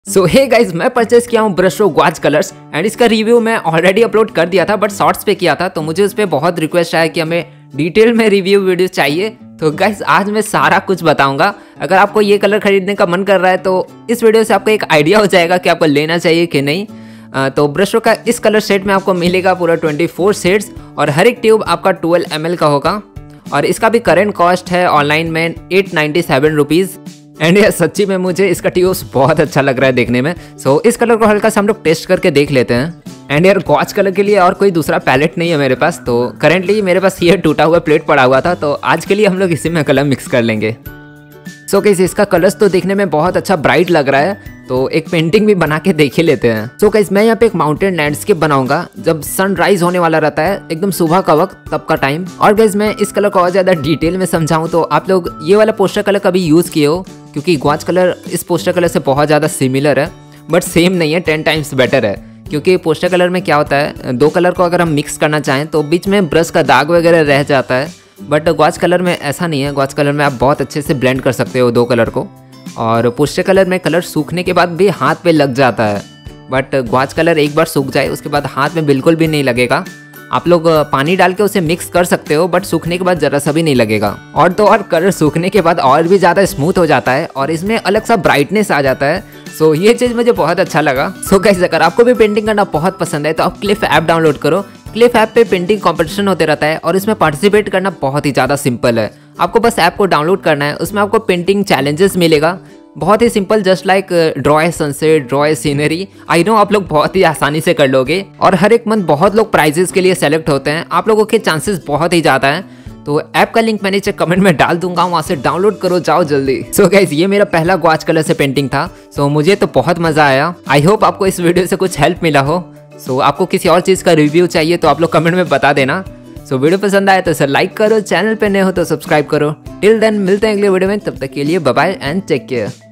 सो hey guys, मैं purchase किया हूँ brush stroke gouache colours and इसका रिव्यू मैं ऑलरेडी अपलोड कर दिया था बट शॉर्ट्स पे किया था। तो मुझे उस पर बहुत रिक्वेस्ट आया कि हमें डिटेल में रिव्यू वीडियो चाहिए। तो गाइज आज मैं सारा कुछ बताऊंगा। अगर आपको ये कलर खरीदने का मन कर रहा है तो इस वीडियो से आपको एक आइडिया हो जाएगा कि आपको लेना चाहिए कि नहीं। तो ब्रश स्ट्रोक का इस कलर सेट में आपको मिलेगा पूरा 24 शेड्स और हर एक ट्यूब आपका 12 ml का होगा और इसका भी करेंट कॉस्ट है ऑनलाइन में 897 रुपीज़। एंड यार सच्ची में मुझे इसका ट्यूब्स बहुत अच्छा लग रहा है देखने में। सो इस कलर को हल्का सा हम लोग टेस्ट करके देख लेते हैं। एंड यार ग्वाच कलर के लिए और कोई दूसरा पैलेट नहीं है मेरे पास, तो करेंटली मेरे पास ये टूटा हुआ प्लेट पड़ा हुआ था, तो आज के लिए हम लोग इसी में कलर मिक्स कर लेंगे। सो गाइस इसका कलर्स तो देखने में बहुत अच्छा ब्राइट लग रहा है, तो एक पेंटिंग भी बना के देख ही लेते हैं। सो गाइस मैं यहाँ पे एक माउंटेन लैंडस्केप बनाऊंगा जब सनराइज होने वाला रहता है, एकदम सुबह का वक्त, तब का टाइम। और गाइस मैं इस कलर को और ज़्यादा डिटेल में समझाऊँ तो आप लोग ये वाला पोस्टर कलर कभी यूज़ किए हो, क्योंकि ग्वाच कलर इस पोस्टर कलर से बहुत ज़्यादा सिमिलर है बट सेम नहीं है, 10 टाइम्स बेटर है। क्योंकि पोस्टर कलर में क्या होता है, दो कलर को अगर हम मिक्स करना चाहें तो बीच में ब्रश का दाग वगैरह रह जाता है, बट ग्वाच कलर में ऐसा नहीं है। ग्वाच कलर में आप बहुत अच्छे से ब्लेंड कर सकते हो दो कलर को, और पोस्टर कलर में कलर सूखने के बाद भी हाथ पे लग जाता है, बट ग्वाच कलर एक बार सूख जाए उसके बाद हाथ में बिल्कुल भी नहीं लगेगा। आप लोग पानी डाल के उसे मिक्स कर सकते हो बट सूखने के बाद ज़रा सा भी नहीं लगेगा। और तो और कलर सूखने के बाद और भी ज़्यादा स्मूथ हो जाता है और इसमें अलग सा ब्राइटनेस आ जाता है। सो ये चीज़ मुझे बहुत अच्छा लगा। सो गाइस अगर आपको भी पेंटिंग करना बहुत पसंद है तो आप क्लिफ ऐप डाउनलोड करो। क्लिफ ऐप पे पेंटिंग कंपटीशन होते रहता है और इसमें पार्टिसिपेट करना बहुत ही ज़्यादा सिंपल है। आपको बस ऐप को डाउनलोड करना है, उसमें आपको पेंटिंग चैलेंजेस मिलेगा, बहुत ही simple, just like draw a sunset, draw a scenery. I know आप लोग बहुत ही आसानी से कर लोगे और हर एक मंथ बहुत लोग प्राइजेस के लिए सेलेक्ट होते हैं, आप लोगों के चांसेस बहुत ही ज़्यादा हैं। तो ऐप का लिंक मैंने नीचे कमेंट में डाल दूंगा, वहाँ से डाउनलोड करो, जाओ जल्दी। सो गाइस ये मेरा पहला ग्वाच कलर से पेंटिंग था, सो मुझे तो बहुत मज़ा आया। आई होप आपको इस वीडियो से कुछ हेल्प मिला हो। सो आपको किसी और चीज़ का रिव्यू चाहिए तो आप लोग कमेंट में बता देना। सो वीडियो पसंद आए तो इसे लाइक करो, चैनल पे नए हो तो सब्सक्राइब करो। टिल देन मिलते हैं अगले वीडियो में, तब तक के लिए bye bye and take care.